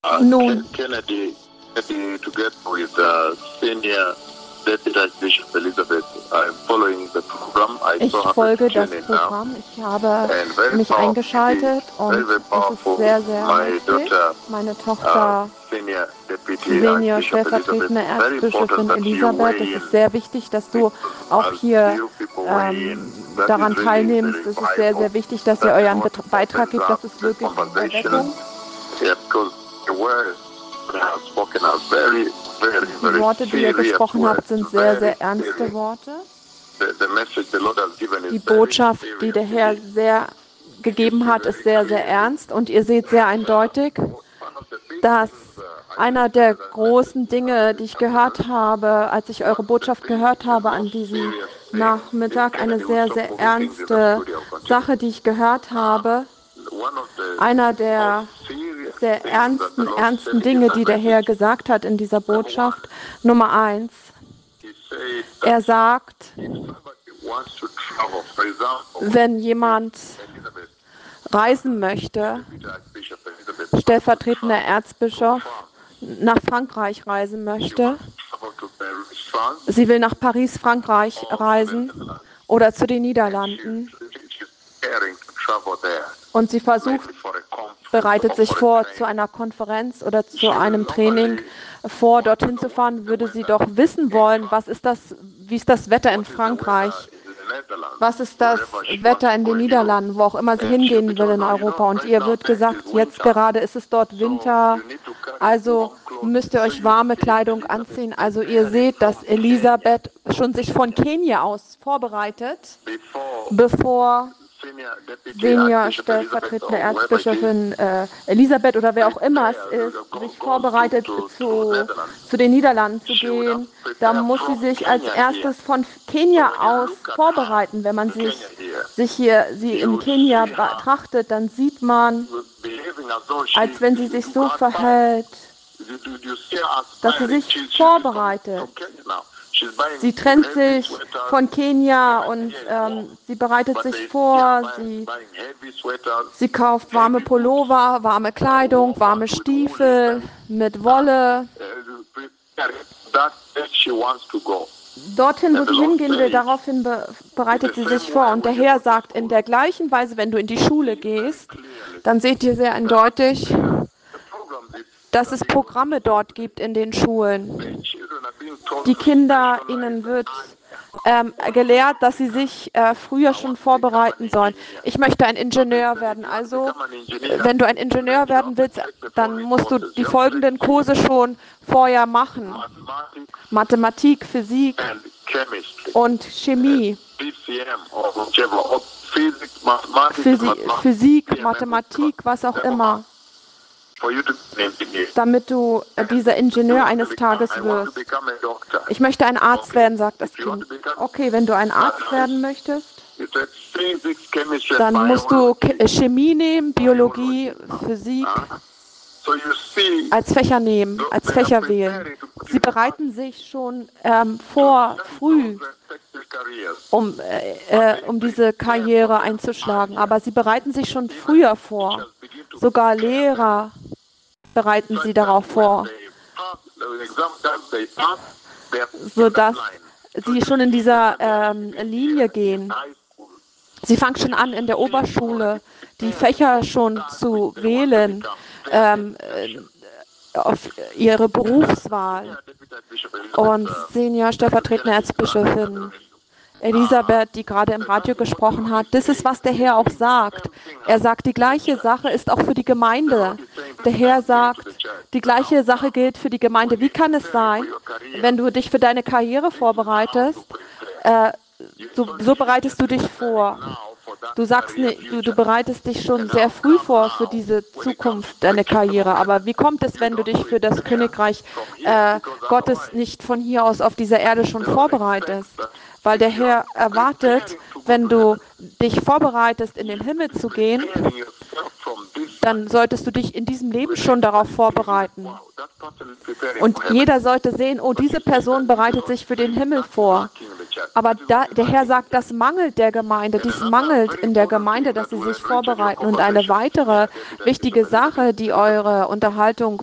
Nun, Kennedy, together with senior Deputy Archbishop Elizabeth, I'm following the program. ich folge das Programm. Ich habe mich eingeschaltet und es ist sehr, sehr mächtig. Meine Tochter, Senior stellvertretende Erzbischöfin Elisabeth, es ist sehr wichtig, dass du auch hier daran teilnimmst. Es ist sehr, sehr wichtig, dass ihr euren Beitrag gebt. Das ist wirklich Erweckung. Die Worte, die ihr gesprochen habt, sind sehr, sehr ernste Worte. Die Botschaft, die der Herr sehr gegeben hat, ist sehr, sehr ernst. Und ihr seht sehr eindeutig, dass einer der großen Dinge, die ich gehört habe, als ich eure Botschaft gehört habe an diesem Nachmittag, eine sehr, sehr ernste Sache, die ich gehört habe, einer der sehr ernsten Dinge, die der Herr gesagt hat in dieser Botschaft. Nummer 1, er sagt, wenn jemand reisen möchte, stellvertretender Erzbischof, nach Frankreich reisen möchte, sie will nach Paris, Frankreich reisen oder zu den Niederlanden und sie bereitet sich vor, zu einer Konferenz oder zu einem Training vor, dorthin zu fahren, würde sie doch wissen wollen, wie ist das Wetter in Frankreich? Was ist das Wetter in den Niederlanden, wo auch immer sie hingehen will in Europa? Und ihr wird gesagt, jetzt gerade ist es dort Winter, also müsst ihr euch warme Kleidung anziehen. Also ihr seht, dass Elisabeth schon sich von Kenia aus vorbereitet, bevor Senior stellvertretende Erzbischöfin Elisabeth oder wer auch immer es ist, sich vorbereitet, zu den Niederlanden zu gehen. Da muss sie sich als erstes von Kenia aus vorbereiten. Wenn man sie in Kenia betrachtet, dann sieht man, als wenn sie sich so verhält, dass sie sich vorbereitet. Sie trennt sich von Kenia und sie bereitet sich vor, sie kauft warme Pullover, warme Kleidung, warme Stiefel mit Wolle. Dorthin, wo sie hingehen will, daraufhin bereitet sie sich vor. Und der Herr sagt, in der gleichen Weise, wenn du in die Schule gehst, dann seht ihr sehr eindeutig, dass es Programme dort gibt in den Schulen. Die Kinder, ihnen wird gelehrt, dass sie sich früher schon vorbereiten sollen. Ich möchte ein Ingenieur werden. Also, wenn du ein Ingenieur werden willst, dann musst du die folgenden Kurse schon vorher machen. Mathematik, Physik und Chemie. Physik, Mathematik, was auch immer. Damit du dieser Ingenieur eines Tages wirst. Ich möchte ein Arzt werden, sagt das Kind. Okay, wenn du ein Arzt werden möchtest, dann musst du Chemie nehmen, Biologie, Physik als Fächer nehmen, als Fächer wählen. Sie bereiten sich schon früh, um diese Karriere einzuschlagen, aber sie bereiten sich schon früher vor. Sogar Lehrer bereiten sie darauf vor, sodass sie schon in dieser Linie gehen. Sie fangen schon an, in der Oberschule die Fächer schon zu wählen, auf ihre Berufswahl. Und Senior stellvertretende Erzbischöfin Elisabeth, die gerade im Radio gesprochen hat, das ist, was der Herr auch sagt. Er sagt, die gleiche Sache ist auch für die Gemeinde. Der Herr sagt, die gleiche Sache gilt für die Gemeinde. Wie kann es sein, wenn du dich für deine Karriere vorbereitest, so bereitest du dich vor. Du sagst, du bereitest dich schon sehr früh vor für diese Zukunft, deine Karriere. Aber wie kommt es, wenn du dich für das Königreich Gottes nicht von hier aus auf dieser Erde schon vorbereitest? Weil der Herr erwartet, wenn du dich vorbereitest, in den Himmel zu gehen, dann solltest du dich in diesem Leben schon darauf vorbereiten. Und jeder sollte sehen, oh, diese Person bereitet sich für den Himmel vor. Aber der Herr sagt, das mangelt der Gemeinde, dies mangelt in der Gemeinde, dass sie sich vorbereiten. Und eine weitere wichtige Sache, die eure Unterhaltung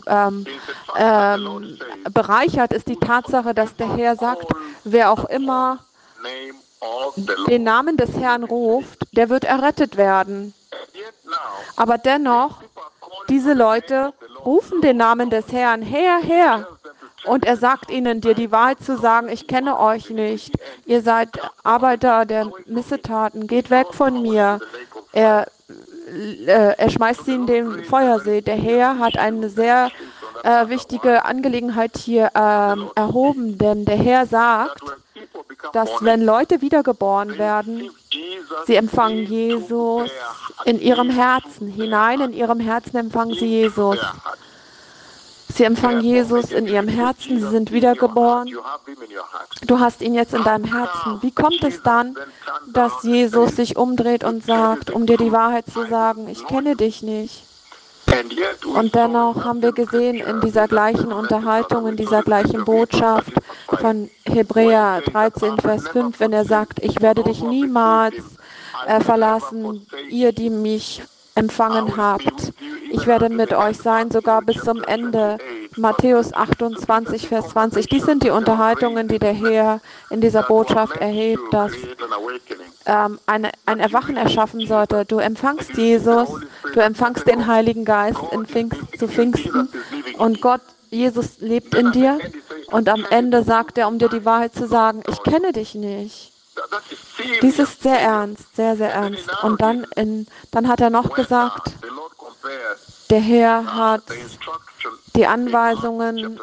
bereichert, ist die Tatsache, dass der Herr sagt, wer auch immer den Namen des Herrn ruft, der wird errettet werden. Aber dennoch, diese Leute rufen den Namen des Herrn, Herr, Herr. Und er sagt ihnen, dir die Wahrheit zu sagen, ich kenne euch nicht. Ihr seid Arbeiter der Missetaten, geht weg von mir. Er schmeißt sie in den Feuersee. Der Herr hat eine sehr wichtige Angelegenheit hier erhoben, denn der Herr sagt, dass wenn Leute wiedergeboren werden, sie empfangen Jesus in ihrem Herzen. Hinein in ihrem Herzen empfangen sie Jesus. Sie empfangen Jesus in ihrem Herzen, sie sind wiedergeboren. Du hast ihn jetzt in deinem Herzen. Wie kommt es dann, dass Jesus sich umdreht und sagt, um dir die Wahrheit zu sagen, ich kenne dich nicht? Und dennoch haben wir gesehen in dieser gleichen Unterhaltung, in dieser gleichen Botschaft von Hebräer 13, Vers 5, wenn er sagt, ich werde dich niemals verlassen, ihr, die mich empfangen habt. Ich werde mit euch sein, sogar bis zum Ende. Matthäus 28, Vers 20. Dies sind die Unterhaltungen, die der Herr in dieser Botschaft erhebt, dass ein Erwachen erschaffen sollte. Du empfangst Jesus, du empfangst den Heiligen Geist zu Pfingsten und Gott, Jesus lebt in dir und am Ende sagt er, um dir die Wahrheit zu sagen, ich kenne dich nicht. Dies ist sehr ernst, sehr, sehr ernst. Und dann hat er noch gesagt, der Herr hat die Anweisungen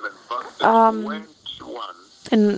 in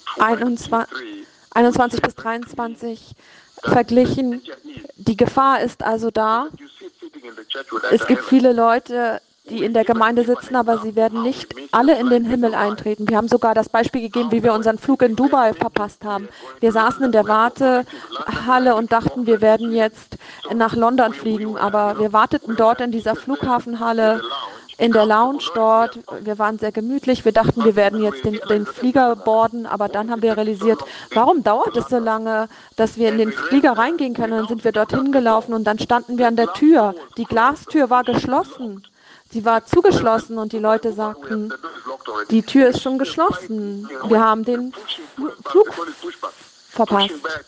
21 bis 23 verglichen. Die Gefahr ist also da. Es gibt viele Leute, die in der Gemeinde sitzen, aber sie werden nicht alle in den Himmel eintreten. Wir haben sogar das Beispiel gegeben, wie wir unseren Flug in Dubai verpasst haben. Wir saßen in der Wartehalle und dachten, wir werden jetzt nach London fliegen, aber wir warteten dort in dieser Flughafenhalle, in der Lounge dort. Wir waren sehr gemütlich. Wir dachten, wir werden jetzt den Flieger boarden, aber dann haben wir realisiert, warum dauert es so lange, dass wir in den Flieger reingehen können? Und dann sind wir dorthin gelaufen und dann standen wir an der Tür. Die Glastür war geschlossen. Sie war zugeschlossen und die Leute sagten, die Tür ist schon geschlossen. Wir haben den Flug verpasst.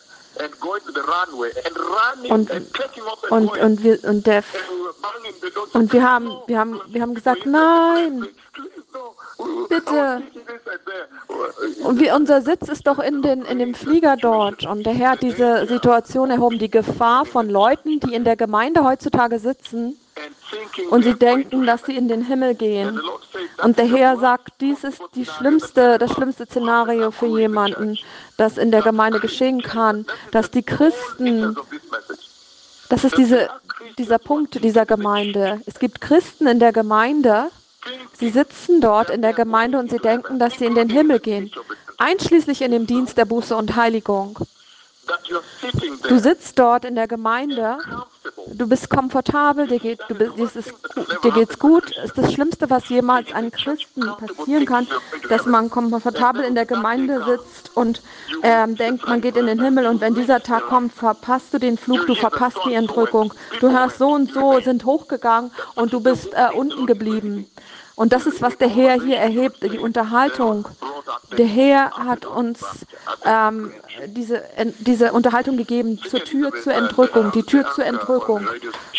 Wir haben gesagt, nein, bitte. Und unser Sitz ist doch in dem Flieger dort. Und der Herr hat diese Situation erhoben, die Gefahr von Leuten, die in der Gemeinde heutzutage sitzen und sie denken, dass sie in den Himmel gehen. Und der Herr sagt, dies ist das schlimmste Szenario für jemanden, das in der Gemeinde geschehen kann, dass die Christen, das ist dieser Punkt dieser Gemeinde. Es gibt Christen in der Gemeinde, sie sitzen dort in der Gemeinde und sie denken, dass sie in den Himmel gehen, einschließlich in dem Dienst der Buße und Heiligung. Du sitzt dort in der Gemeinde, du bist komfortabel, dir geht's gut. Es ist das Schlimmste, was jemals einem Christen passieren kann, dass man komfortabel in der Gemeinde sitzt und denkt, man geht in den Himmel und wenn dieser Tag kommt, verpasst du den Flug, du verpasst die Entrückung. Du hörst so und so, sind hochgegangen und du bist unten geblieben. Und das ist, was der Herr hier erhebt, die Unterhaltung. Der Herr hat uns diese Unterhaltung gegeben zur Tür zur Entrückung, die Tür zur Entrückung.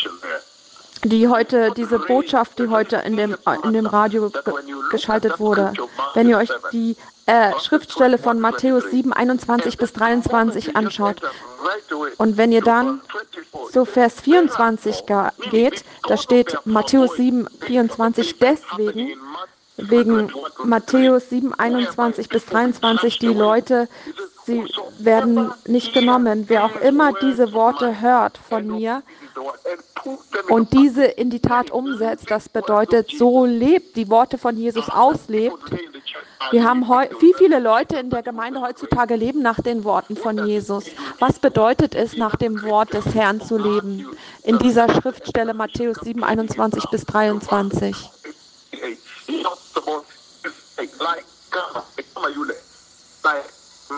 Diese Botschaft, die heute in dem Radio geschaltet wurde. Wenn ihr euch die Schriftstelle von Matthäus 7, 21 bis 23 anschaut und wenn ihr dann zu Vers 24 geht, da steht Matthäus 7, 24 deswegen, wegen Matthäus 7, 21 bis 23, die Leute, sie werden nicht genommen. Wer auch immer diese Worte hört von mir und diese in die Tat umsetzt, das bedeutet, so lebt, die Worte von Jesus auslebt. Wir haben viele Leute in der Gemeinde heutzutage leben nach den Worten von Jesus. Was bedeutet es, nach dem Wort des Herrn zu leben? In dieser Schriftstelle Matthäus 7, 21 bis 23.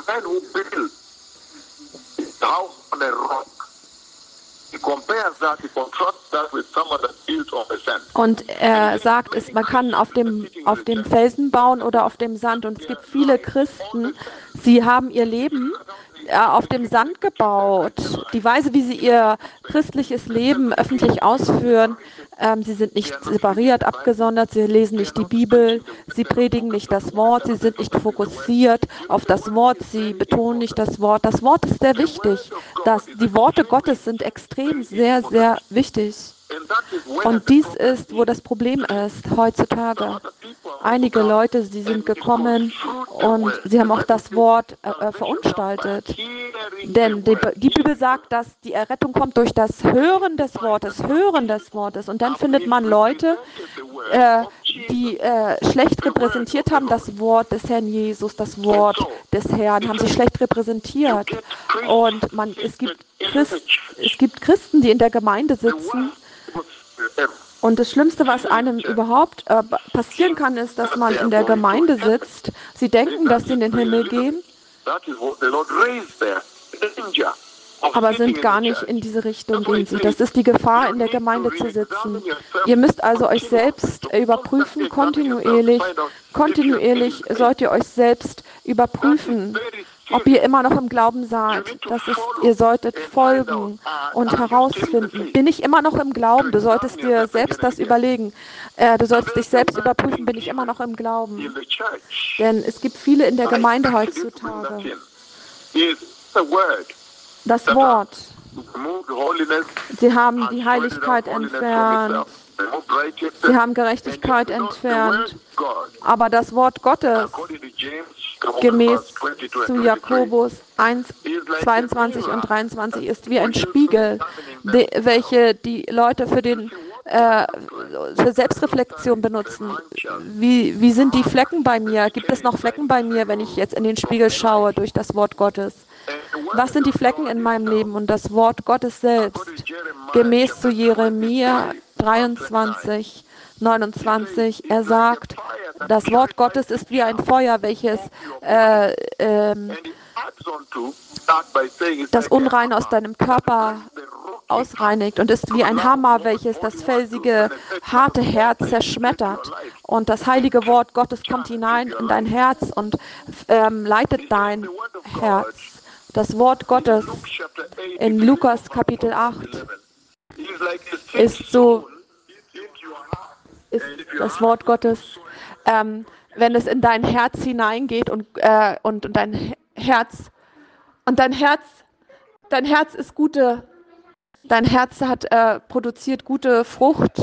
man who built his house on a rock, he compares that, he contrasts that with someone that built on the sand. Und er sagt, man kann auf dem Felsen bauen oder auf dem Sand. Und es gibt viele Christen, sie haben ihr Leben auf dem Sand gebaut. Die Weise, wie sie ihr christliches Leben öffentlich ausführen, sie sind nicht separiert, abgesondert, sie lesen nicht die Bibel, sie predigen nicht das Wort, sie sind nicht fokussiert auf das Wort, sie betonen nicht das Wort. Das Wort ist sehr wichtig. Die Worte Gottes sind extrem sehr, sehr wichtig. Und dies ist, wo das Problem ist heutzutage. Einige Leute, sie sind gekommen und sie haben auch das Wort verunstaltet. Denn die Bibel sagt, dass die Errettung kommt durch das Hören des Wortes, Hören des Wortes. Und dann findet man Leute, die schlecht repräsentiert haben, das Wort des Herrn Jesus, das Wort des Herrn, haben sie schlecht repräsentiert. Und es gibt Christen, die in der Gemeinde sitzen. Und das Schlimmste, was einem überhaupt passieren kann, ist, dass man in der Gemeinde sitzt. Sie denken, dass sie in den Himmel gehen, aber sind gar nicht in diese Richtung gehen sie. Das ist die Gefahr, in der Gemeinde zu sitzen. Ihr müsst also euch selbst überprüfen, kontinuierlich. Kontinuierlich sollt ihr euch selbst überprüfen, ob ihr immer noch im Glauben seid. Ihr solltet folgen und herausfinden. Bin ich immer noch im Glauben? Du solltest dir selbst das überlegen. Du solltest dich selbst überprüfen, bin ich immer noch im Glauben? Denn es gibt viele in der Gemeinde heutzutage. Das Wort. Sie haben die Heiligkeit entfernt. Sie haben Gerechtigkeit entfernt. Aber das Wort Gottes, gemäß zu Jakobus 1, 22 und 23, ist wie ein Spiegel, welche die Leute für Selbstreflexion benutzen. Wie sind die Flecken bei mir? Gibt es noch Flecken bei mir, wenn ich jetzt in den Spiegel schaue durch das Wort Gottes? Was sind die Flecken in meinem Leben? Und das Wort Gottes selbst, gemäß zu Jeremia 23, 29, er sagt, das Wort Gottes ist wie ein Feuer, welches das Unreine aus deinem Körper ausreinigt und ist wie ein Hammer, welches das felsige, harte Herz zerschmettert. Und das heilige Wort Gottes kommt hinein in dein Herz und leitet dein Herz. Das Wort Gottes in Lukas Kapitel 8 ist das Wort Gottes, wenn es in dein Herz hineingeht und dein Herz ist dein Herz produziert gute Frucht.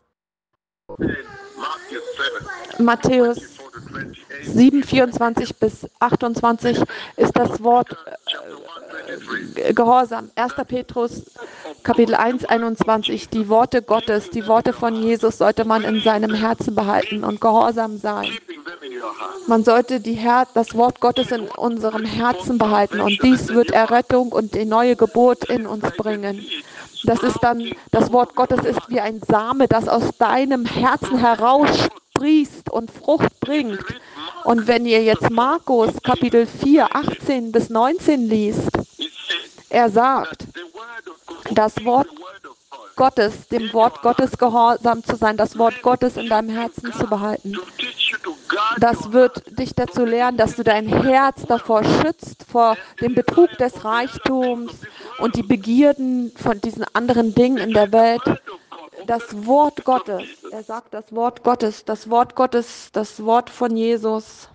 Matthäus 7, 24 bis 28 ist das Wort Gehorsam. 1. Petrus Kapitel 1, 21. Die Worte Gottes, die Worte von Jesus sollte man in seinem Herzen behalten und gehorsam sein. Man sollte das Wort Gottes in unserem Herzen behalten und dies wird Errettung und die neue Geburt in uns bringen. Das Wort Gottes ist wie ein Same, das aus deinem Herzen heraussprießt und Frucht bringt. Und wenn ihr jetzt Markus Kapitel 4, 18 bis 19 liest, er sagt, das Wort Gottes, dem Wort Gottes gehorsam zu sein, das Wort Gottes in deinem Herzen zu behalten. Das wird dich dazu lehren, dass du dein Herz davor schützt, vor dem Betrug des Reichtums und die Begierden von diesen anderen Dingen in der Welt. Das Wort Gottes, er sagt das Wort Gottes, das Wort von Jesus.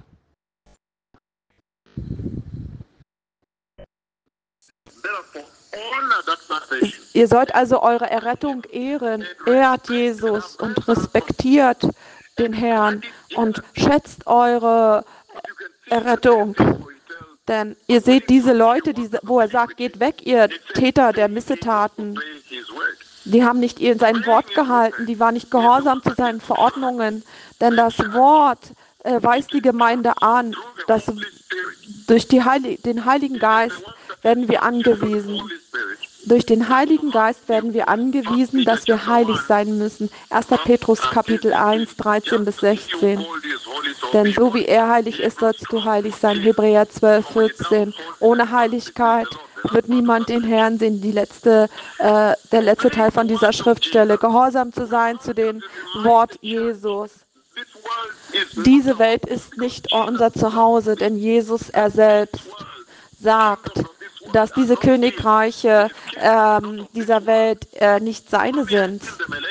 Ihr sollt also eure Errettung ehren, ehrt Jesus und respektiert den Herrn und schätzt eure Errettung. Denn ihr seht diese Leute, wo er sagt, geht weg, ihr Täter der Missetaten. Die haben nicht sein Wort gehalten, die waren nicht gehorsam zu seinen Verordnungen. Denn das Wort weist die Gemeinde an, dass durch den Heiligen Geist werden wir angewiesen. Durch den Heiligen Geist werden wir angewiesen, dass wir heilig sein müssen. 1. Petrus Kapitel 1, 13 bis 16. Denn so wie er heilig ist, sollst du heilig sein. Hebräer 12,14. Ohne Heiligkeit wird niemand den Herrn sehen. Der letzte Teil von dieser Schriftstelle. Gehorsam zu sein zu dem Wort Jesus. Diese Welt ist nicht unser Zuhause, denn Jesus, er selbst, sagt, dass diese Königreiche dieser Welt nicht seine sind.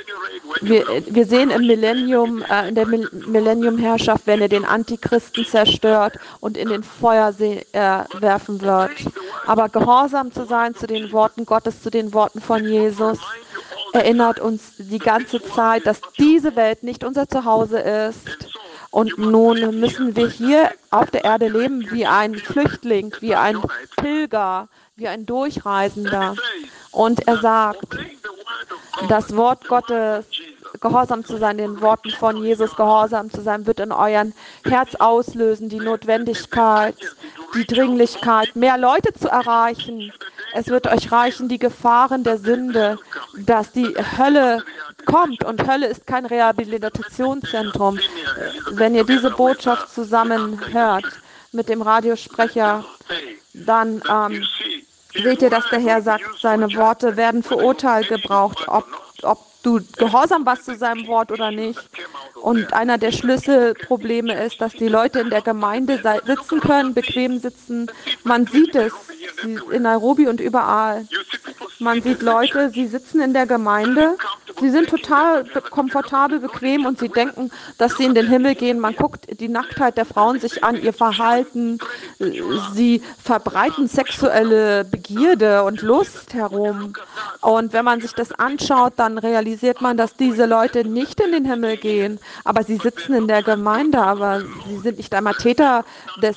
Wir sehen im Millennium, in der Millenniumherrschaft, wenn er den Antichristen zerstört und in den Feuersee werfen wird. Aber gehorsam zu sein zu den Worten Gottes, zu den Worten von Jesus, erinnert uns die ganze Zeit, dass diese Welt nicht unser Zuhause ist. Und nun müssen wir hier auf der Erde leben wie ein Flüchtling, wie ein Pilger, wie ein Durchreisender. Und er sagt, das Wort Gottes, gehorsam zu sein, den Worten von Jesus gehorsam zu sein, wird in euren Herz auslösen, die Notwendigkeit, die Dringlichkeit, mehr Leute zu erreichen. Es wird euch reichen, die Gefahren der Sünde, dass die Hölle kommt. Und Hölle ist kein Rehabilitationszentrum. Wenn ihr diese Botschaft zusammen hört mit dem Radiosprecher, dann seht ihr, dass der Herr sagt, seine Worte werden für Urteil gebraucht, ob du gehorsam warst zu seinem Wort oder nicht. Und einer der Schlüsselprobleme ist, dass die Leute in der Gemeinde sitzen können, bequem sitzen. Man sieht es in Nairobi und überall. Man sieht Leute, sie sitzen in der Gemeinde, sie sind total komfortabel, bequem und sie denken, dass sie in den Himmel gehen. Man guckt die Nacktheit der Frauen sich an, ihr Verhalten, sie verbreiten sexuelle Begierde und Lust herum. Und wenn man sich das anschaut, dann realisiert man, dass diese Leute nicht in den Himmel gehen, aber sie sitzen in der Gemeinde, aber sie sind nicht einmal Täter des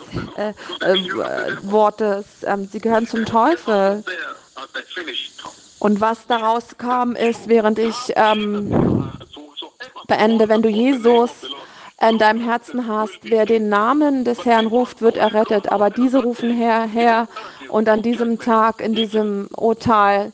Wortes, sie gehören zum Teufel. Und was daraus kam, ist, während ich beende, wenn du Jesus in deinem Herzen hast, wer den Namen des Herrn ruft, wird errettet. Aber diese rufen Herr, Herr, und an diesem Tag, in diesem Urteil,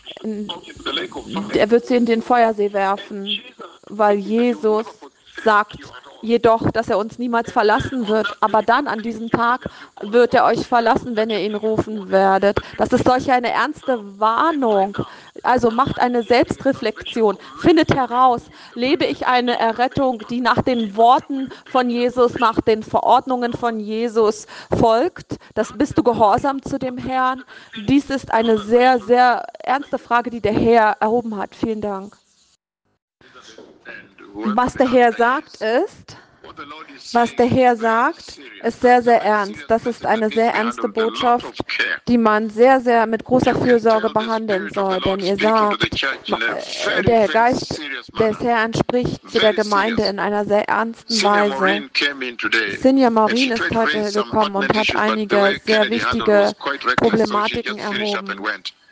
er wird sie in den Feuersee werfen, weil Jesus sagt jedoch, dass er uns niemals verlassen wird. Aber dann an diesem Tag wird er euch verlassen, wenn ihr ihn rufen werdet. Das ist solch eine ernste Warnung. Also macht eine Selbstreflexion. Findet heraus, lebe ich eine Errettung, die nach den Worten von Jesus, nach den Verordnungen von Jesus folgt? Bist du gehorsam zu dem Herrn? Dies ist eine sehr, sehr ernste Frage, die der Herr erhoben hat. Vielen Dank. Was der Herr sagt, ist sehr, sehr ernst. Das ist eine sehr ernste Botschaft, die man sehr, sehr mit großer Fürsorge behandeln soll. Denn ihr sagt, der Geist des Herrn spricht zu der Gemeinde in einer sehr ernsten Weise. Sinja Maureen ist heute gekommen und hat einige sehr wichtige Problematiken erhoben.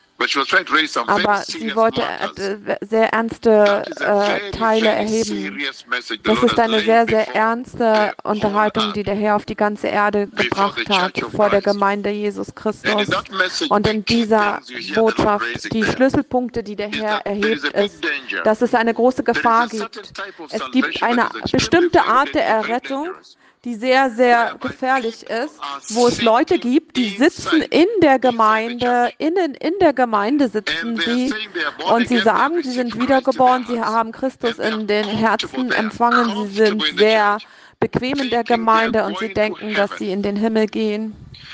Aber sie wollte sehr ernste Teile erheben. Das ist eine sehr, sehr ernste Unterhaltung, die der Herr auf die ganze Erde gebracht hat, vor der Gemeinde Jesus Christus. Und in dieser Botschaft, die Schlüsselpunkte, die der Herr erhebt, ist, dass es eine große Gefahr gibt. Es gibt eine bestimmte Art der Errettung, die sehr, sehr gefährlich ist, wo es Leute gibt, die sitzen in der Gemeinde, in der Gemeinde sitzen sie und sie sagen, sie sind wiedergeboren, sie haben Christus in den Herzen empfangen, sie sind sehr bequem in der Gemeinde und sie denken, dass sie in den Himmel gehen.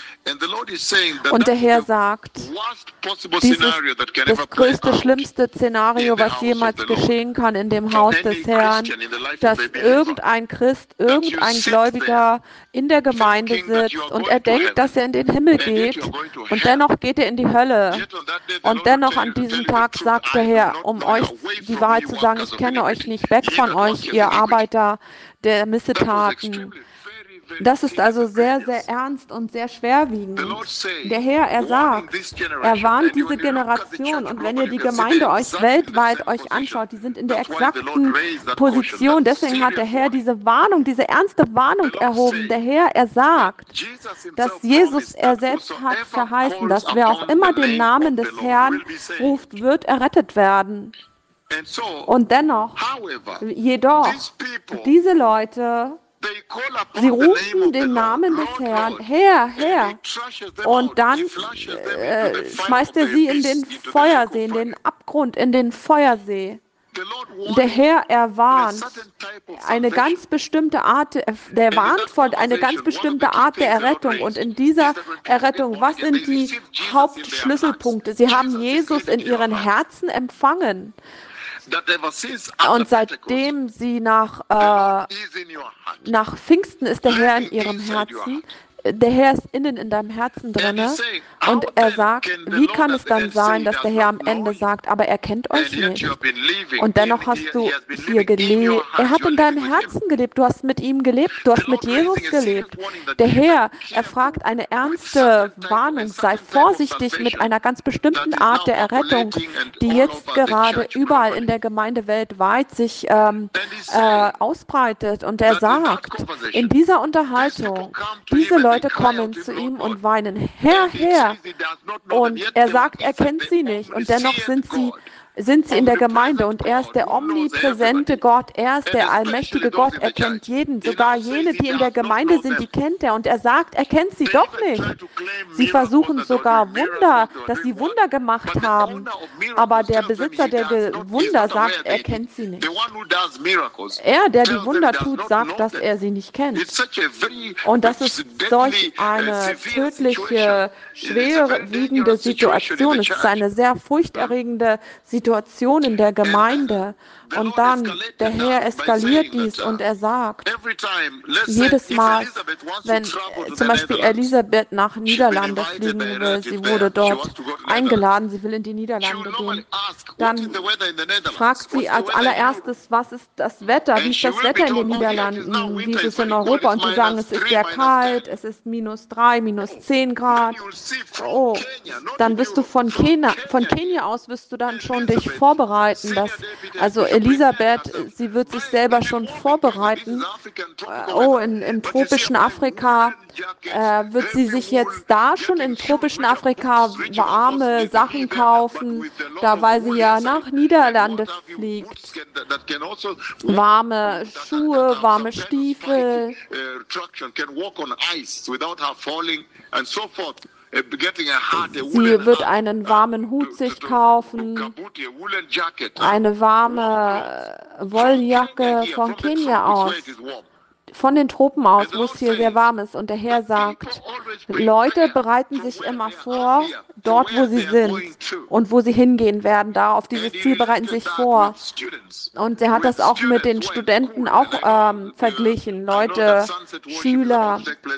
Und der Herr sagt, dies ist das größte, schlimmste Szenario, was jemals geschehen kann in dem Haus des Herrn, dass irgendein Christ, irgendein Gläubiger in der Gemeinde sitzt und er denkt, dass er in den Himmel geht und dennoch geht er in die Hölle. Und dennoch an diesem Tag sagt der Herr, um euch die Wahrheit zu sagen, ich kenne euch nicht, weg von euch, ihr Arbeiter der Missetaten. Das ist also sehr, sehr ernst und sehr schwerwiegend. Der Herr, er sagt, er warnt diese Generation. Und wenn ihr die Gemeinde euch weltweit anschaut, die sind in der exakten Position. Deswegen hat der Herr diese Warnung, diese ernste Warnung erhoben. Der Herr, er sagt, dass Jesus, er selbst hat verheißen, dass wer auch immer den Namen des Herrn ruft, wird errettet werden. Und dennoch, jedoch, diese Leute, Sie rufen den Namen des Herrn, Herr, Herr. Und dann schmeißt er sie in den Feuersee, in den Abgrund, in den Feuersee. Der Herr erwarnt eine ganz bestimmte Art, der warnt vor eine ganz bestimmte Art der Errettung. Und in dieser Errettung, was sind die Hauptschlüsselpunkte? Sie haben Jesus in ihren Herzen empfangen. Und seitdem sie nach Pfingsten ist der Herr in ihrem Herzen. Der Herr ist innen in deinem Herzen drinne und er sagt, wie kann es dann sein, dass der Herr am Ende sagt, aber er kennt euch nicht. Und dennoch hast du hier gelebt. Er hat in deinem Herzen gelebt. Du hast mit ihm gelebt. Du hast mit Jesus gelebt. Der Herr, er fragt eine ernste Warnung. Sei vorsichtig mit einer ganz bestimmten Art der Errettung, die jetzt gerade überall in der Gemeinde weltweit sich ausbreitet. Und er sagt, in dieser Unterhaltung, diese Leute kommen zu ihm und weinen, Herr, Herr. Und er sagt, er kennt sie nicht. Und dennoch sind sie in der Gemeinde und er ist der omnipräsente Gott, er ist der allmächtige Gott, er kennt jeden, sogar jene, die in der Gemeinde sind, die kennt er und er sagt, er kennt sie doch nicht. Sie versuchen sogar Wunder, dass sie Wunder gemacht haben, aber der Besitzer der Wunder sagt, er kennt sie nicht. Er, der die Wunder tut, sagt, dass er sie nicht kennt. Und das ist solch eine tödliche, schwerwiegende Situation. Es ist eine sehr furchterregende Situation in der Gemeinde. Und dann, der Herr eskaliert dies und er sagt, jedes Mal, wenn zum Beispiel Elisabeth nach Niederlande fliegen will, sie wurde dort eingeladen, sie will in die Niederlande gehen, dann fragt sie als allererstes, was ist das Wetter, wie ist das Wetter in den Niederlanden, wie ist es in Europa? Und sie sagen, es ist sehr kalt, es ist -3, -10 Grad. Oh, dann wirst du von Kenia aus wirst du dann schon dich vorbereiten, also Elisabeth, sie wird sich selber schon vorbereiten. Oh, im tropischen Afrika wird sie sich jetzt da schon im tropischen Afrika warme Sachen kaufen, da weil sie ja nach Niederlande fliegt. Warme Schuhe, warme Stiefel. Sie wird einen warmen Hut sich kaufen, eine warme Wolljacke von Kenia aus, von den Tropen aus, wo es hier sehr warm ist. Und der Herr sagt, Leute bereiten sich immer vor, dort wo sie sind und wo sie hingehen werden, da auf dieses Ziel bereiten sich vor. Und er hat das auch mit den Studenten auch verglichen, Leute, Schüler.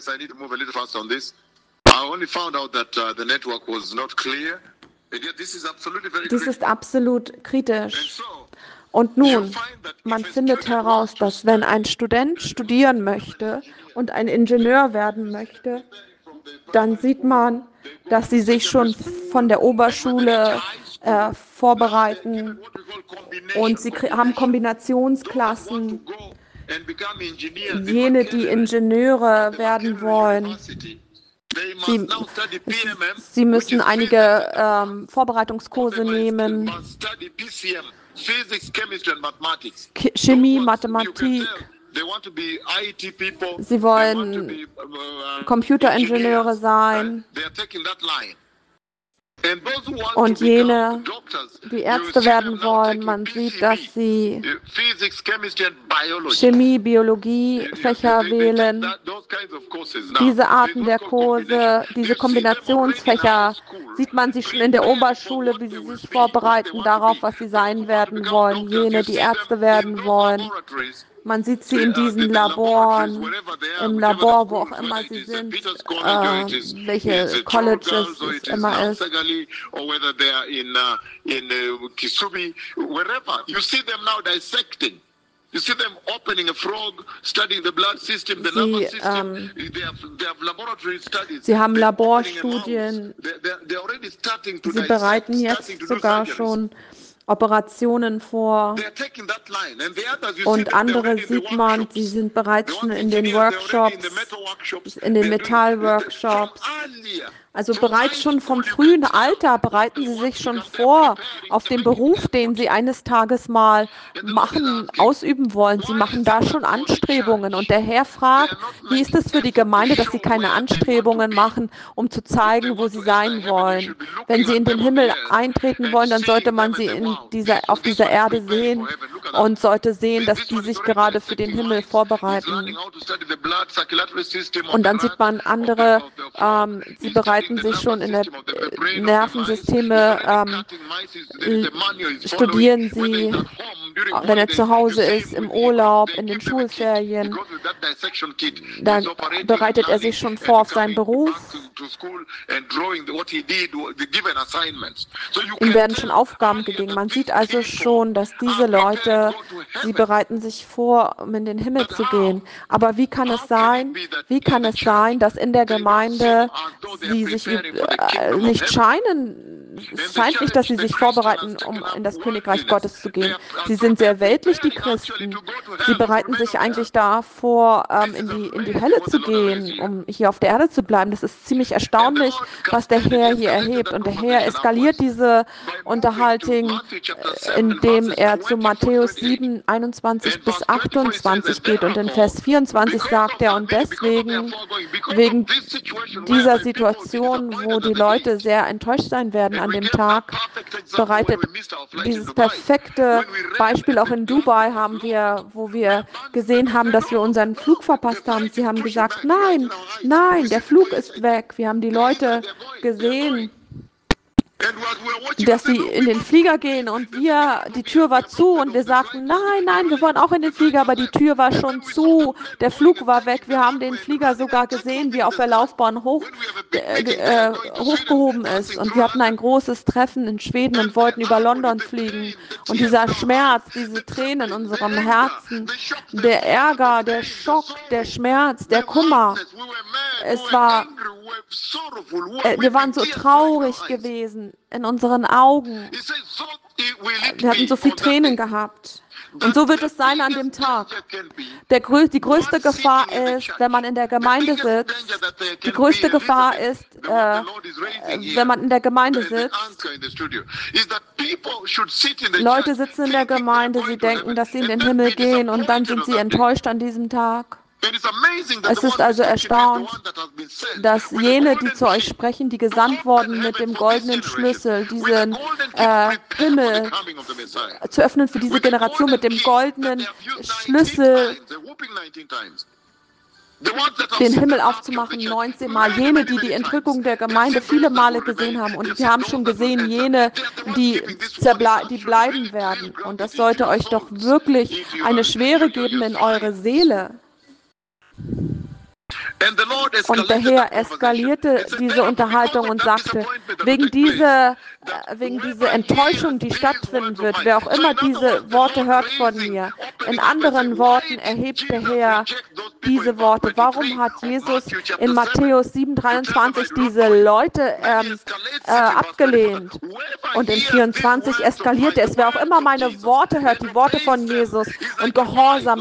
Dies ist absolut kritisch. Und nun, man findet heraus, dass wenn ein Student studieren möchte und ein Ingenieur werden möchte, dann sieht man, dass sie sich schon von der Oberschule vorbereiten und sie haben Kombinationsklassen. Jene, die Ingenieure werden wollen, Sie müssen einige Vorbereitungskurse nehmen, Chemie, Mathematik. Sie wollen Computeringenieure sein. Und jene, die Ärzte werden wollen, man sieht, dass sie Chemie, Biologie, Fächer wählen. Diese Arten der Kurse, diese Kombinationsfächer, sieht man sie schon in der Oberschule, wie sie sich vorbereiten darauf, was sie sein werden wollen. Jene, die Ärzte werden wollen. Man sieht sie in diesen Laboren, im Labor, wo auch immer sie sind, welche Colleges es immer ist. Sie haben Laborstudien. Sie bereiten jetzt sogar schon Operationen vor. Und andere sieht man, sie sind bereits schon in den Workshops, in den Metallworkshops. Also bereits schon vom frühen Alter bereiten sie sich schon vor auf den Beruf, den sie eines Tages mal ausüben wollen. Sie machen da schon Anstrebungen. Und der Herr fragt, wie ist es für die Gemeinde, dass sie keine Anstrebungen machen, um zu zeigen, wo sie sein wollen. Wenn sie in den Himmel eintreten wollen, dann sollte man sie auf dieser Erde sehen und sollte sehen, dass die sich gerade für den Himmel vorbereiten. Und dann sieht man andere, sie bereiten sich schon in der Nervensysteme, studieren sie, wenn er zu Hause ist, im Urlaub, in den Schulferien. Dann bereitet er sich schon vor auf seinen Beruf. Ihm werden schon Aufgaben gegeben. Man sieht also schon, dass diese Leute, sie bereiten sich vor, um in den Himmel zu gehen. Aber wie kann es sein, dass in der Gemeinde sie sich nicht scheinen, es scheint nicht, dass sie sich vorbereiten, um in das Königreich Gottes zu gehen. Sie sind sehr weltlich, die Christen. Sie bereiten sich eigentlich davor, in die Hölle zu gehen, um hier auf der Erde zu bleiben. Das ist ziemlich erstaunlich, was der Herr hier erhebt. Und der Herr eskaliert diese Unterhaltung, indem er zu Matthäus 7, 21 bis 28 geht. Und in Vers 24 sagt er, und deswegen, wegen dieser Situation, wo die Leute sehr enttäuscht sein werden an dem Tag, bereitet dieses perfekte Beispiel auch in Dubai wo wir gesehen haben, dass wir unseren Flug verpasst haben. Sie haben gesagt, nein, der Flug ist weg. Wir haben die Leute gesehen, dass sie in den Flieger gehen und die Tür war zu und wir sagten, nein, wir wollen auch in den Flieger, aber die Tür war schon zu, der Flug war weg, wir haben den Flieger sogar gesehen, wie auf der Laufbahn hochgehoben ist und wir hatten ein großes Treffen in Schweden und wollten über London fliegen und dieser Schmerz, diese Tränen in unserem Herzen, der Ärger, der Schock, der Schmerz, der Kummer, wir waren so traurig gewesen in unseren Augen. Wir hatten so viel Tränen gehabt. Und so wird es sein an dem Tag. Die größte Gefahr ist, wenn man in der Gemeinde sitzt, Leute sitzen in der Gemeinde, sie denken, dass sie in den Himmel gehen und dann sind sie enttäuscht an diesem Tag. Es ist also erstaunt, dass jene, die zu euch sprechen, die gesandt wurden mit dem goldenen Schlüssel, diesen Himmel zu öffnen für diese Generation mit dem goldenen Schlüssel, den Himmel aufzumachen, 19 Mal. Jene, die die Entrückung der Gemeinde viele Male gesehen haben. Und wir haben schon gesehen, jene, die bleiben werden. Und das sollte euch doch wirklich eine Schwere geben in eure Seele. Und der Herr eskalierte diese Unterhaltung und sagte, wegen dieser Enttäuschung, die stattfinden wird, wer auch immer diese Worte hört von mir, in anderen Worten erhebt der Herr diese Worte. Warum hat Jesus in Matthäus 7,23 diese Leute abgelehnt? Und in 24 eskaliert er es. Wer auch immer meine Worte hört, die Worte von Jesus und gehorsam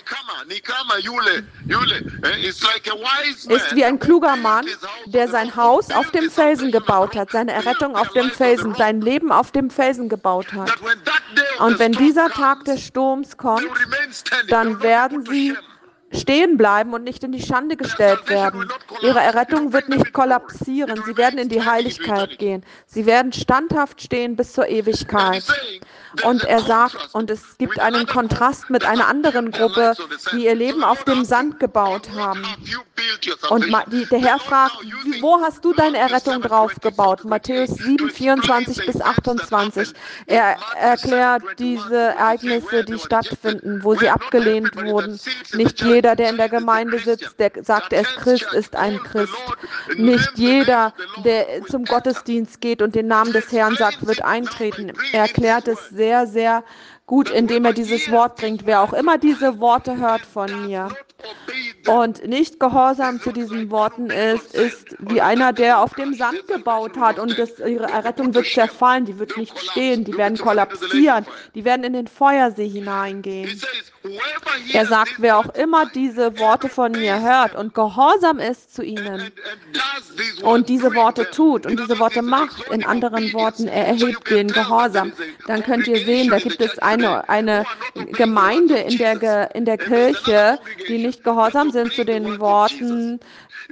ist wie ein kluger Mann, der sein Haus auf dem Felsen gebaut hat, seine Errettung auf dem Felsen, sein Leben auf dem Felsen gebaut hat. Und wenn dieser Tag des Sturms kommt, dann werden sie stehen bleiben und nicht in die Schande gestellt werden. Ihre Errettung wird nicht kollapsieren. Sie werden in die Heiligkeit gehen. Sie werden standhaft stehen bis zur Ewigkeit. Und er sagt, und es gibt einen Kontrast mit einer anderen Gruppe, die ihr Leben auf dem Sand gebaut haben. Und der Herr fragt, wo hast du deine Errettung drauf gebaut? Matthäus 7, 24 bis 28. Er erklärt diese Ereignisse, die stattfinden, wo sie abgelehnt wurden. Nicht jeder, der in der Gemeinde sitzt, der sagt, er ist Christ, ist ein Christ. Nicht jeder, der zum Gottesdienst geht und den Namen des Herrn sagt, wird eintreten. Er erklärt es sehr, sehr gut, indem er dieses Wort bringt. Wer auch immer diese Worte hört von mir und nicht gehorsam zu diesen Worten ist wie einer, der auf dem Sand gebaut hat und ihre Errettung wird zerfallen, die wird nicht stehen, die werden kollapsieren, die werden in den Feuersee hineingehen. Er sagt, wer auch immer diese Worte von mir hört und gehorsam ist zu ihnen und diese Worte tut und diese Worte macht, in anderen Worten, er erhebt den Gehorsam, dann könnt ihr sehen, da gibt es eine Gemeinde in der Kirche, die nicht gehorsam sind zu den Worten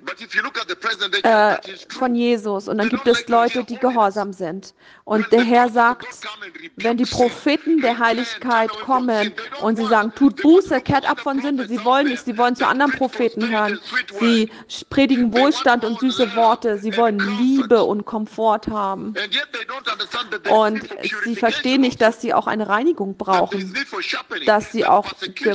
von Jesus. Und dann gibt es Leute, die gehorsam sind. Und der Herr sagt, wenn die Propheten der Heiligkeit kommen und sie sagen, tut Buße, kehrt ab von Sünde, sie wollen nicht, sie wollen zu anderen Propheten hören. Sie predigen Wohlstand und süße Worte, sie wollen Liebe und Komfort haben. Und sie verstehen nicht, dass sie auch eine Reinigung brauchen, dass sie auch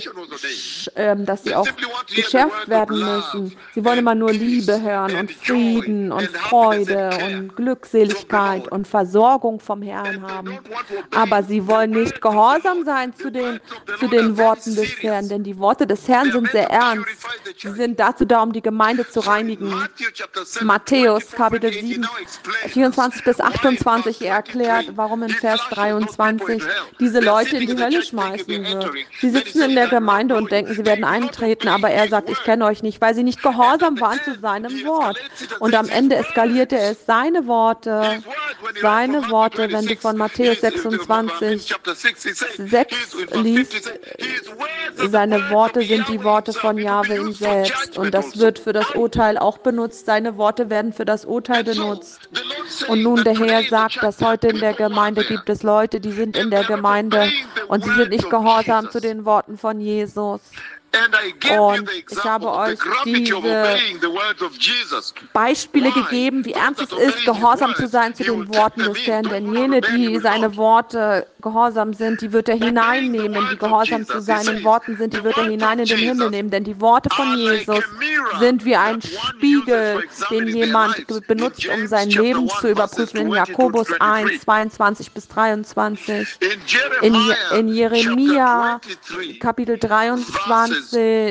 geschärft werden müssen. Sie wollen immer nur Liebe hören und Frieden und Freude und Glückseligkeit und Versorgung vom Herrn haben. Aber sie wollen nicht gehorsam sein zu den Worten des Herrn, denn die Worte des Herrn sind sehr ernst. Sie sind dazu da, um die Gemeinde zu reinigen. Matthäus, Kapitel 7, 24 bis 28, er erklärt, warum in Vers 23 diese Leute in die Hölle schmeißen wird. Sie sitzen in der Gemeinde und denken, sie werden eintreten, aber er sagt, ich kenne euch nicht, weil sie nicht gehorsam waren zu seinem Wort. Und am Ende eskalierte es seine Worte, wenn du von Matthäus 26, 6 liest, seine Worte sind die Worte von Jahwe ihm selbst. Und das wird für das Urteil auch benutzt. Seine Worte werden für das Urteil benutzt. Und nun der Herr sagt, dass heute in der Gemeinde gibt es Leute, die sind in der Gemeinde und sie sind nicht gehorsam zu den Worten von Jesus. Und ich habe euch diese Beispiele gegeben, wie ernst es ist, gehorsam zu sein zu den Worten des Herrn. Denn jene, die seine Worte gehorsam sind, die wird er hineinnehmen. Die gehorsam zu seinen Worten sind, die wird er hinein in den Himmel nehmen. Denn die Worte von Jesus sind wie ein Spiegel, den jemand benutzt, um sein Leben zu überprüfen. In Jakobus 1, 22 bis 23. In Jeremia, Kapitel 23,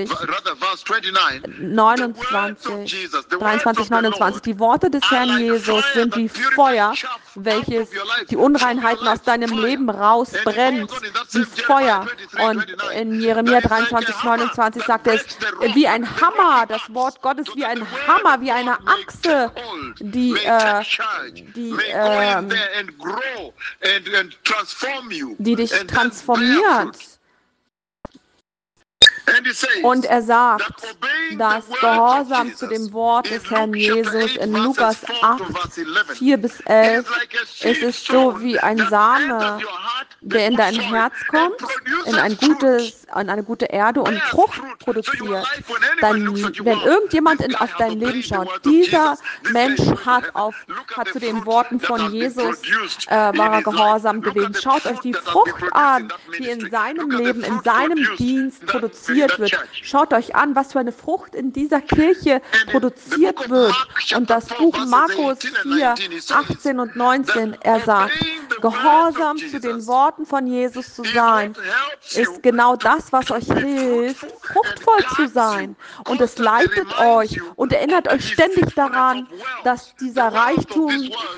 23, 29. Die Worte des Herrn Jesus sind wie Feuer, welches die Unreinheiten aus deinem Leben rausbrennt, wie Feuer. Und in Jeremia 23, 29 sagt es, wie ein Hammer, das Wort Gottes wie ein Hammer, wie eine Achse, die dich transformiert. Und er sagt, dass Gehorsam zu dem Wort des Herrn Jesus in Lukas 8, 4 bis 11, es ist so wie ein Same, der in dein Herz kommt, in eine gute Erde und Frucht produziert. Dann, wenn irgendjemand auf dein Leben schaut, dieser Mensch hat zu den Worten von Jesus war er gehorsam gewesen. Schaut euch die Frucht an, die in seinem Leben, in seinem Dienst produziert wird. Schaut euch an, was für eine Frucht in dieser Kirche produziert wird. Und das Buch Markus 4, 18 und 19, er sagt, gehorsam zu den Worten von Jesus zu sein, ist genau das, was euch hilft, fruchtvoll zu sein. Und es leitet euch und erinnert euch ständig daran, dass dieser Reichtum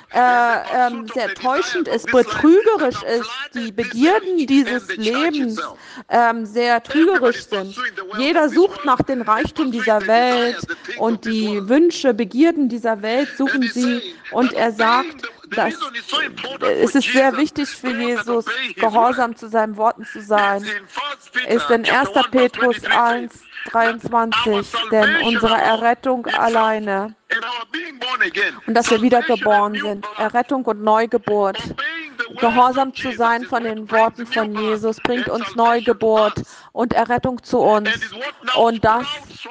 sehr täuschend ist, betrügerisch ist. Die Begierden dieses Lebens sehr trügerisch sind. Jeder sucht nach den Reichtum dieser Welt und die Wünsche, Begierden dieser Welt suchen sie. Und er sagt, dass es ist sehr wichtig für Jesus, gehorsam zu seinen Worten zu sein. Ist in 1. Petrus 1, 23, denn unsere Errettung alleine und dass wir wiedergeboren sind, Errettung und Neugeburt, gehorsam zu sein von den Worten von Jesus, bringt uns Neugeburt und Errettung zu uns. Und das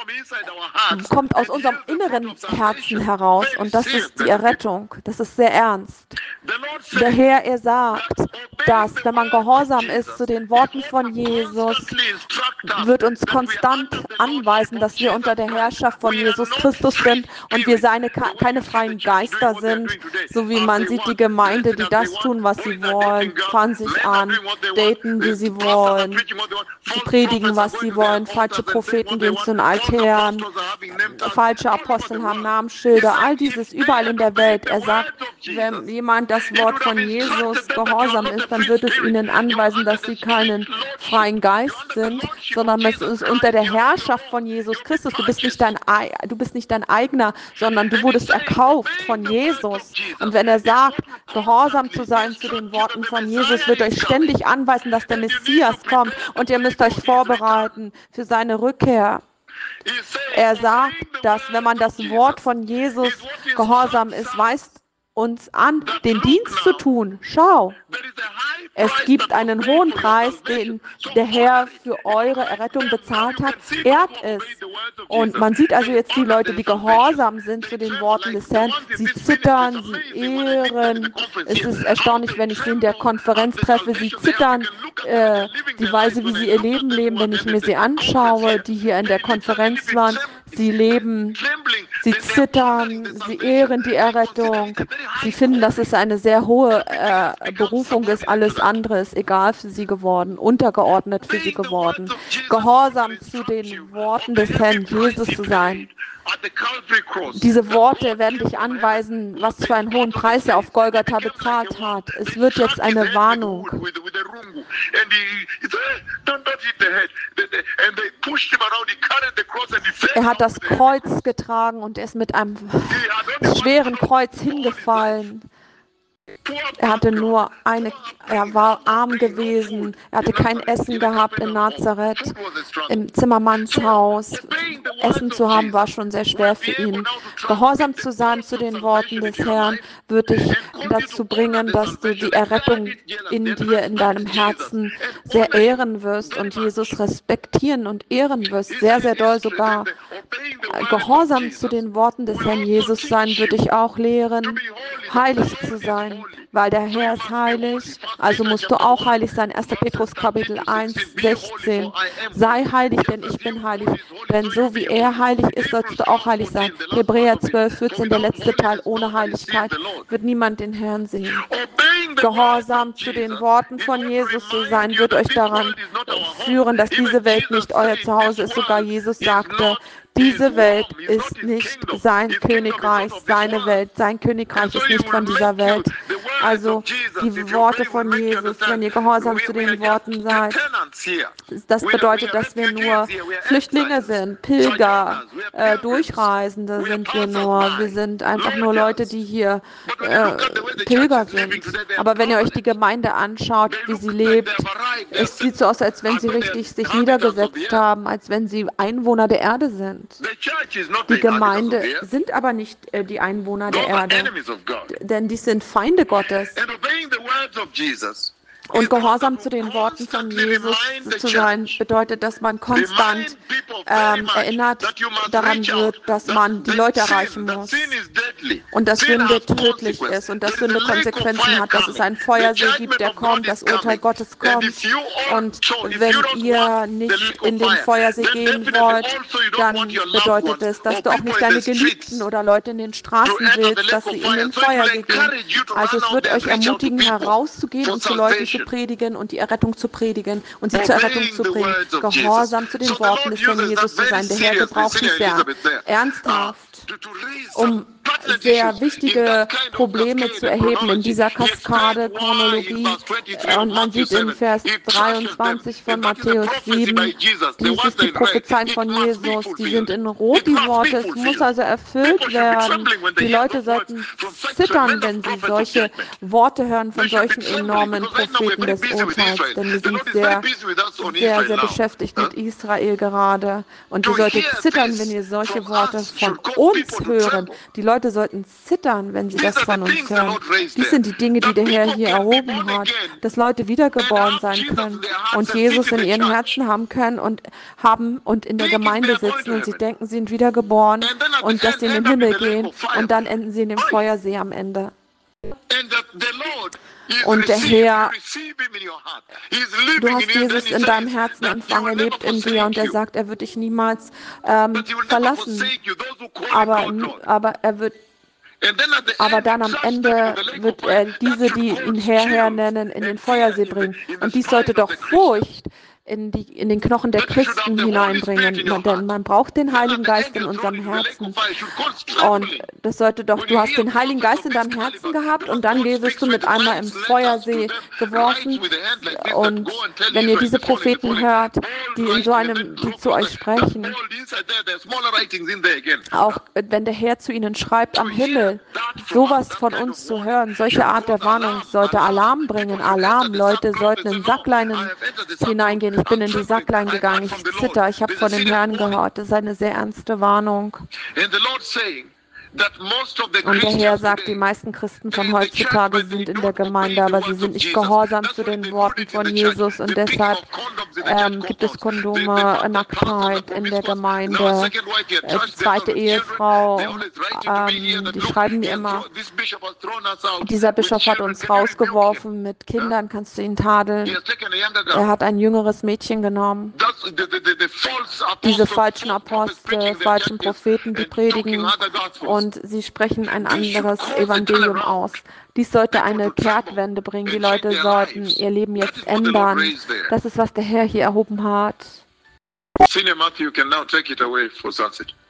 kommt aus unserem inneren Herzen heraus. Und das ist die Errettung. Das ist sehr ernst. Der Herr, er sagt, dass, wenn man gehorsam ist zu den Worten von Jesus, wird uns konstant anweisen, dass wir unter der Herrschaft von Jesus Christus sind und wir keine freien Geister sind, so wie man sieht, die Gemeinde, die das tun, was sie wollen, fahren sich an, daten, wie sie wollen, predigen, was sie wollen, falsche Propheten gehen zu den Altären, falsche Apostel haben Namensschilder, all dieses überall in der Welt. Er sagt, wenn jemand das Wort von Jesus gehorsam ist, dann wird es ihnen anweisen, dass sie keinen freien Geist sind, sondern es ist unter der Herrschaft von Jesus Christus. Du bist nicht dein eigener, sondern du wurdest erkauft von Jesus. Und wenn er sagt, gehorsam zu sein zu den Worten von Jesus, wird euch ständig anweisen, dass der Messias kommt und ihr müsst euch vorbereiten für seine Rückkehr. Er sagt, dass wenn man das Wort von Jesus gehorsam ist, weist uns an, den Dienst zu tun. Schau, es gibt einen hohen Preis, den der Herr für eure Errettung bezahlt hat. Ehrt es. Und man sieht also jetzt die Leute, die gehorsam sind zu den Worten des Herrn. Sie zittern, sie ehren. Es ist erstaunlich, wenn ich sie in der Konferenz treffe. Sie zittern, die Weise, wie sie ihr Leben leben, wenn ich mir sie anschaue, die hier in der Konferenz waren. Sie leben, sie zittern, sie ehren die Errettung. Sie finden, dass es eine sehr hohe Berufung ist. Alles andere ist egal für sie geworden, untergeordnet für sie geworden. Gehorsam zu den Worten des Herrn Jesus zu sein. Diese Worte werden dich anweisen, was für einen hohen Preis er auf Golgatha bezahlt hat. Es wird jetzt eine Warnung. Er hat das Kreuz getragen und er ist mit einem schweren Kreuz hingefallen. Er war arm gewesen, er hatte kein Essen gehabt in Nazareth, im Zimmermannshaus. Essen zu haben war schon sehr schwer für ihn. Gehorsam zu sein zu den Worten des Herrn wird dich dazu bringen, dass du die Errettung in dir, in deinem Herzen sehr ehren wirst und Jesus respektieren und ehren wirst, sehr, sehr doll sogar. Gehorsam zu den Worten des Herrn Jesus sein wird dich auch lehren, heilig zu sein, weil der Herr ist heilig, also musst du auch heilig sein. 1. Petrus Kapitel 1, 16. Sei heilig, denn ich bin heilig. Denn so wie er heilig ist, sollst du auch heilig sein. Hebräer 12, 14, der letzte Teil, ohne Heiligkeit wird niemand den Herrn sehen. Gehorsam zu den Worten von Jesus zu sein, wird euch daran führen, dass diese Welt nicht euer Zuhause ist. Sogar Jesus sagte, diese Welt ist nicht sein Königreich, seine Welt. Sein Königreich ist nicht von dieser Welt. Also die Worte von Jesus, wenn ihr gehorsam zu den Worten seid, das bedeutet, dass wir nur Flüchtlinge sind, Pilger, Durchreisende sind wir nur. Wir sind einfach nur Leute, die hier Pilger sind. Aber wenn ihr euch die Gemeinde anschaut, wie sie lebt, es sieht so aus, als wenn sie richtig sich niedergesetzt haben, als wenn sie Einwohner der Erde sind. Die Gemeinde sind aber nicht die Einwohner der Erde, denn die sind Feinde Gottes. Und gehorsam zu den Worten von Jesus zu sein, bedeutet, dass man konstant erinnert daran wird, dass man die Leute erreichen muss. Und dass Sünde tödlich ist und dass Sünde Konsequenzen hat, dass es einen Feuersee gibt, der kommt, das Urteil Gottes kommt. Und wenn ihr nicht in den Feuersee gehen wollt, dann bedeutet es, dass du auch nicht deine Geliebten oder Leute in den Straßen willst, dass sie in den Feuersee gehen. Also es wird euch ermutigen, herauszugehen und zu Leuten zu predigen und die Errettung zu predigen und sie zur Errettung zu bringen. Gehorsam zu den Worten des Herrn Jesus zu sein. Der Herr gebraucht dich sehr ernsthaft, um sehr wichtige Probleme zu erheben in dieser Kaskade-Chronologie. Und man sieht in Vers 23 von Matthäus 7, dies ist die Prophezeien von Jesus, die sind in Rot, die Worte, es muss also erfüllt werden. Die Leute sollten zittern, wenn sie solche Worte hören von solchen enormen Propheten des Urteils, denn wir sind sehr beschäftigt mit Israel gerade. Und ihr solltet zittern, wenn ihr solche Worte von uns hören. Die Leute sollten zittern, wenn sie das von uns hören. Dies sind die Dinge, die der Herr hier erhoben hat, dass Leute wiedergeboren sein können und Jesus in ihren Herzen haben können und in der Gemeinde sitzen und sie denken, sie sind wiedergeboren und dass sie in den Himmel gehen und dann enden sie in dem Feuersee am Ende. Und der Herr, du hast Jesus in deinem Herzen empfangen, er lebt in dir und er sagt, er wird dich niemals verlassen. Aber dann am Ende wird er diese, die ihn Herr nennen, in den Feuersee bringen. Und dies sollte doch Furcht in den Knochen der Christen hineinbringen, denn man braucht den Heiligen Geist in unserem Herzen. Und das sollte doch, du hast den Heiligen Geist in deinem Herzen gehabt und dann wirst du mit einmal im Feuersee geworfen. Und wenn ihr diese Propheten hört, die zu euch sprechen, auch wenn der Herr zu ihnen schreibt am Himmel, sowas von uns zu hören, solche Art der Warnung sollte Alarm bringen. Alarm, Leute sollten in Sackleinen hineingehen. Ich bin in die Sacklein gegangen, ich zitter, ich habe von dem Herrn gehört. Das ist eine sehr ernste Warnung. Und der Herr sagt, die meisten Christen von heutzutage sind in der Gemeinde, aber sie sind nicht gehorsam zu den Worten von Jesus und deshalb gibt es Kondome, Nacktheit in der Gemeinde, zweite Ehefrau, die schreiben mir immer, dieser Bischof hat uns rausgeworfen, mit Kindern kannst du ihn tadeln. Er hat ein jüngeres Mädchen genommen. Diese falschen Apostel, falschen Propheten, die predigen und sie sprechen ein anderes Evangelium aus. Dies sollte eine Kehrtwende bringen. Die Leute sollten ihr Leben jetzt ändern. Das ist, was der Herr hier erhoben hat. Senior Matthew can now take it away for sunset.